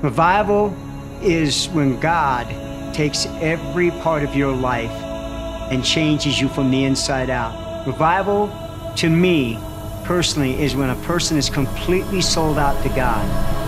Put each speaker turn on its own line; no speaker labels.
Revival is when God takes every part of your life and changes you from the inside out. Revival, to me, personally, is when a person is completely sold out to God.